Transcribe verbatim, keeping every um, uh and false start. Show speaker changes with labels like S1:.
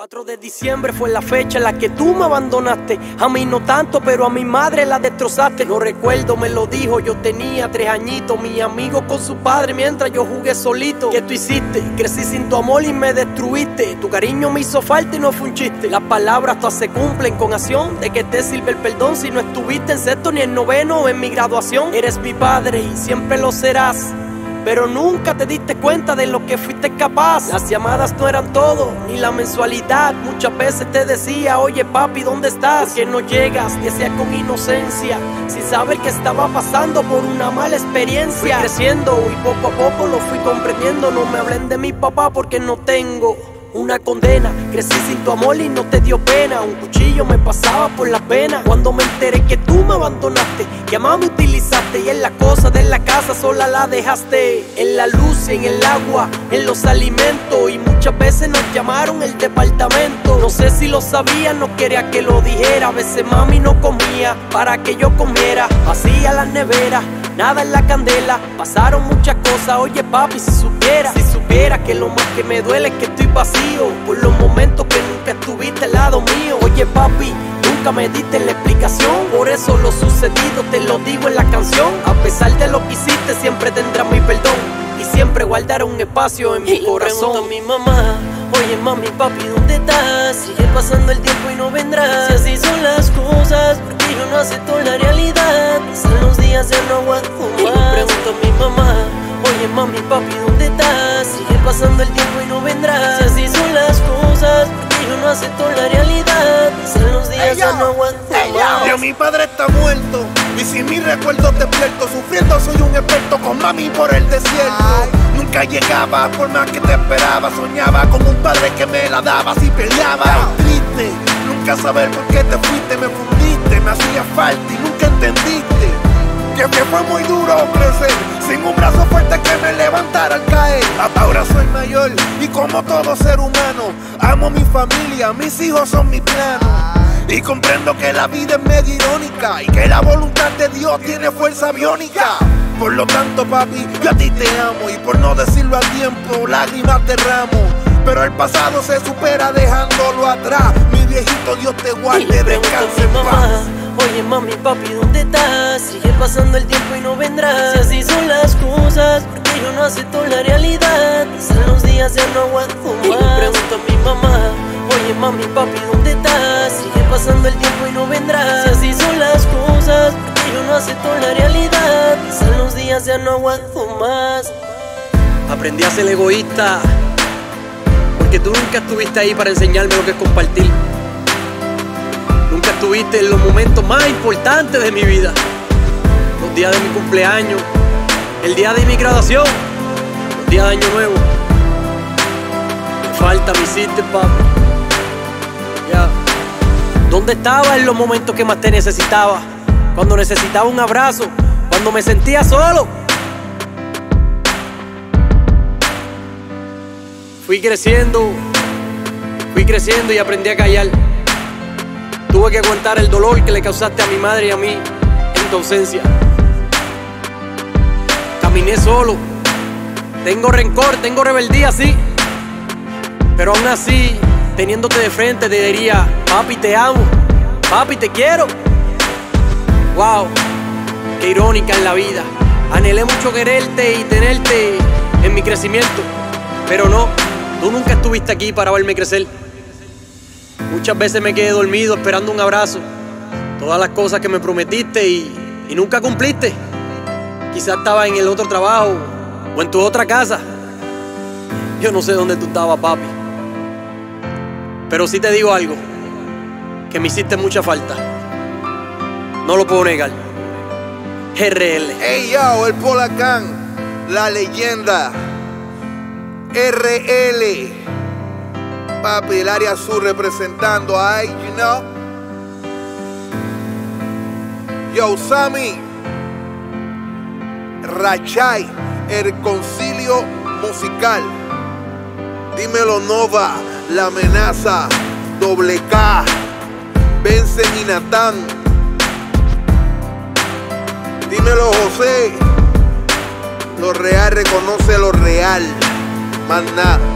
S1: cuatro de diciembre fue la fecha en la que tú me abandonaste. A mí no tanto, pero a mi madre la destrozaste. No recuerdo, me lo dijo, yo tenía tres añitos. Mi amigo con su padre mientras yo jugué solito. ¿Qué tú hiciste? Crecí sin tu amor y me destruiste. Tu cariño me hizo falta y no fue un chiste. Las palabras todas se cumplen con acción. ¿De qué te sirve el perdón si no estuviste en sexto ni en noveno o en mi graduación? Eres mi padre y siempre lo serás, pero nunca te diste cuenta de lo que fuiste capaz. Las llamadas no eran todo, ni la mensualidad. Muchas veces te decía, oye papi, ¿dónde estás? ¿Por qué no llegas? Decía con inocencia, sin saber que estaba pasando por una mala experiencia. Fui creciendo y poco a poco lo fui comprendiendo. No me hablen de mi papá porque no tengo una condena. Crecí sin tu amor y no te dio pena. Un cuchillo me pasaba por las venas cuando me enteré que tú me abandonaste, que a mamá me utilizaste y en las cosas de la casa sola la dejaste. En la luz y en el agua, en los alimentos, y muchas veces nos llamaron el departamento. No sé si lo sabía, no quería que lo dijera. A veces mami no comía para que yo comiera. Vacía la nevera, nada en la candela. Pasaron muchas cosas, oye papi, si supiera, si supiera que lo más que me duele es que estoy vacío por los momentos que nunca estuviste al lado mío. Oye papi, nunca me diste la explicación, por eso lo sucedido te lo digo en la canción. A pesar de lo que hiciste siempre tendrás mi perdón y siempre guardaré un espacio en mi y corazón. Le pregunto a mi mamá, oye mami, papi, ¿dónde estás? Sigue pasando el tiempo y no vendrás. Si así son las cosas, porque yo no acepto la realidad. Pasan los días, ya no aguanto más. Y le pregunto a mi mamá, oye mami, papi, ¿dónde estás? Sigue pasando el tiempo y no vendrás. Si así son las cosas, porque yo no acepto la realidad. Pasan los días, ya no aguanto más.
S2: Ya mi padre está muerto y si mis recuerdos despierto, sufriendo soy un experto con mami por el desierto. Ay. Nunca llegaba por más que te esperaba. Soñaba con un padre que me la daba si peleaba. Ay, triste, nunca saber por qué te fuiste. Me fundiste, me hacía falta y nunca entendiste que, que fue muy duro crecer sin un brazo fuerte que me levantara al caer. Ahora soy mayor y como todo ser humano amo mi familia, mis hijos son mi plano. Y comprendo que la vida es medio irónica y que la voluntad de Dios tiene fuerza biónica. Por lo tanto papi, yo a ti te amo y por no decirlo a tiempo lágrimas derramo. Pero el pasado se supera dejándolo atrás. Mi viejito, Dios te guarde, descanse en paz.
S1: Oye mami, papi, ¿dónde estás? Sigue pasando el tiempo y no vendrás. Si así son las cosas, porque yo no acepto la realidad. Pasan los días, ya no aguanto más. Y le pregunto a mi mamá, oye mami, papi, ¿dónde estás? Sigue pasando el tiempo y no vendrás. Si así son las cosas, porque yo no acepto la realidad. Pasan los días, ya no aguanto más. Aprendí a ser egoísta porque tú nunca estuviste ahí para enseñarme lo que es compartir. Nunca estuviste en los momentos más importantes de mi vida. Los días de mi cumpleaños, el día de mi graduación, los días de Año Nuevo. Falta me hiciste, papi. Ya. ¿Dónde estabas en los momentos que más te necesitaba? Cuando necesitaba un abrazo, cuando me sentía solo. Fui creciendo, fui creciendo y aprendí a callar. Tuve que aguantar el dolor que le causaste a mi madre y a mí en tu ausencia. Caminé solo, tengo rencor, tengo rebeldía, sí. Pero aún así, teniéndote de frente, te diría, papi, te amo, papi, te quiero. Wow, qué irónica es la vida. Anhelé mucho quererte y tenerte en mi crecimiento, pero no, tú nunca estuviste aquí para verme crecer. Muchas veces me quedé dormido esperando un abrazo. Todas las cosas que me prometiste y, y nunca cumpliste. Quizás estaba en el otro trabajo o en tu otra casa. Yo no sé dónde tú estabas, papi. Pero sí te digo algo, que me hiciste mucha falta. No lo puedo negar. R L.
S2: Hey yo, el Polacán, la leyenda. R L. Papi, el área sur representando a, you know. Yo, Sammy, Rachay, el concilio musical. Dímelo Nova, la amenaza, doble K, Benson y Natán. Dímelo José, lo real reconoce lo real, más nada.